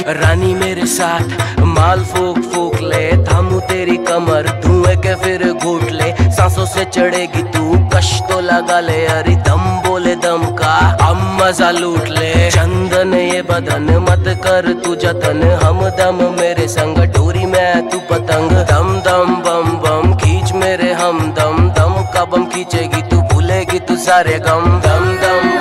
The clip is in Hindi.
रानी मेरे साथ माल फूक फूक ले, थामू तेरी कमर धुएं के फिर घूट ले। सांसों से चढ़ेगी तू कश तो लगा ले, अरे दम बोले दम का हम मजा लूट ले। चंदन ये बदन मत कर तू जतन, हम दम मेरे संग डोरी में तू पतंग। दम दम बम बम खींच मेरे हम दम, दम का बम खींचेगी तू भूलेगी तू सारे गम। दम दम